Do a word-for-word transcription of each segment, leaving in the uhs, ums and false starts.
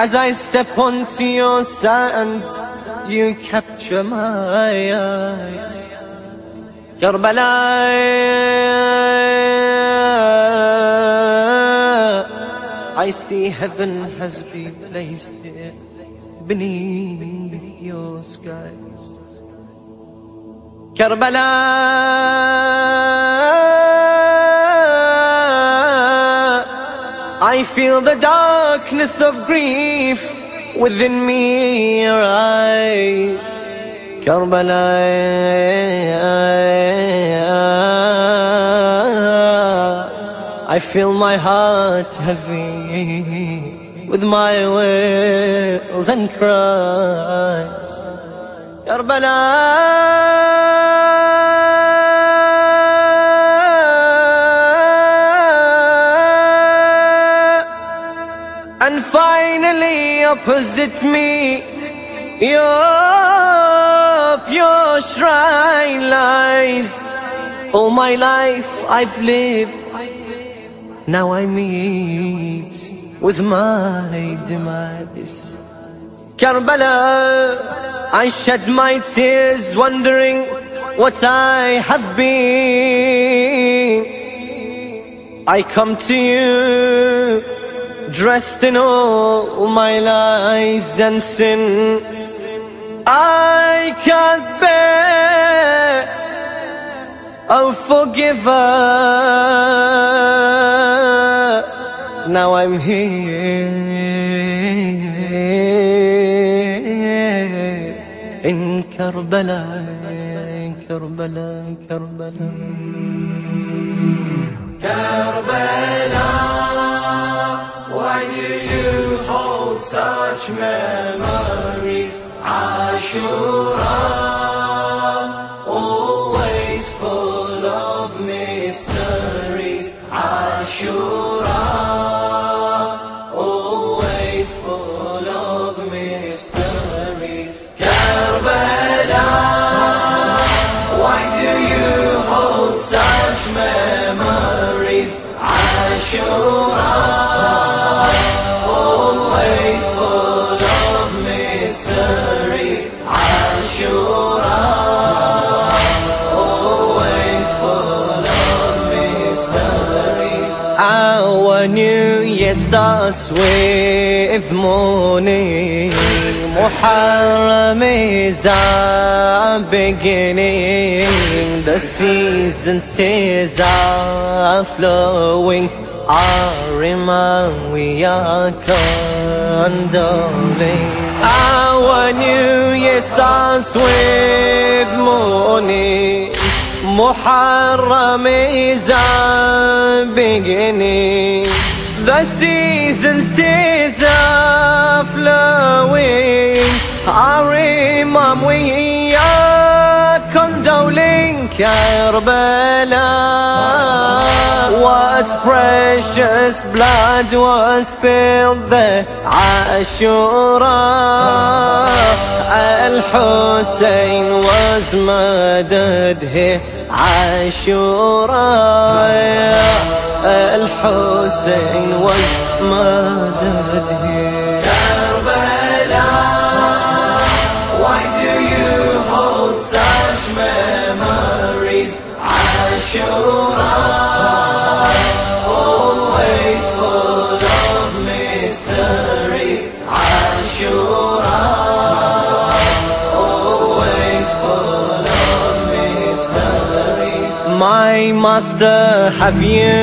As I step onto your sand, you capture my eyes. Karbalaei, I see heaven has been placed here beneath your skies. Karbalaei, I feel the darkness of grief within me, your eyes. Karbalaei, I feel my heart heavy with my wails and cries. Karbalaei, and finally opposite me, your pure shrine lies. All my life I've lived, now I meet with my demise. Karbala, I shed my tears wondering what I have been. I come to you dressed in all my lies and sin. I can't bear, oh forgiver. Now I'm here in Karbala, Karbala, Karbala. Karbala, why do you hold such memories? Ashura, always full of mysteries. Ashura, always full of mysteries. Karbala, why do you hold such memories? Ashura, always full of mysteries. Ashura, always full of mysteries. Our new year starts with morning. Muharram is our beginning. The season's tears are flowing. Our Imam, we are condoling. Our new year starts with morning. Muharram is our beginning. The season's tears are flowing. Our Imam, we are condoling. Karbala, what precious blood was spilled there. Ashura, al-Hussein was murdered here. Ashura, al-Hussein was murdered here. Karbala, why do you hold such memories? Ashura, always full of mysteries. Ashura, always full of mysteries. My master, have you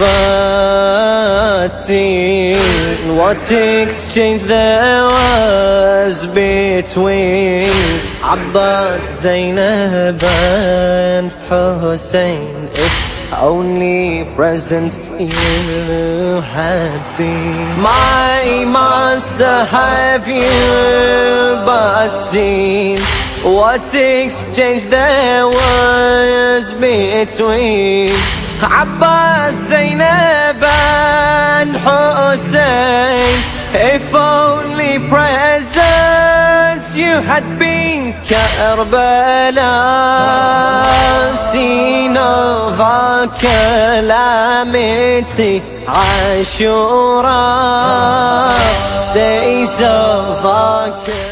but seen what exchange there was between Abbas, Zainab and Hussein? If only present you had been. My master, have you but seen what exchange there was between Abbas, Zainab and Hussein? If only present you had been Karbala, Sina va calamity, Ashura, days of our